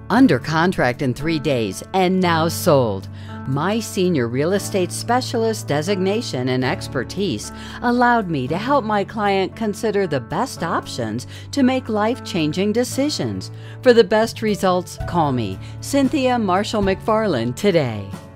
Under contract in 3 days and now sold. My senior real estate specialist designation and expertise allowed me to help my client consider the best options to make life-changing decisions. For the best results, call me, Cynthia Marshall McFarland, today.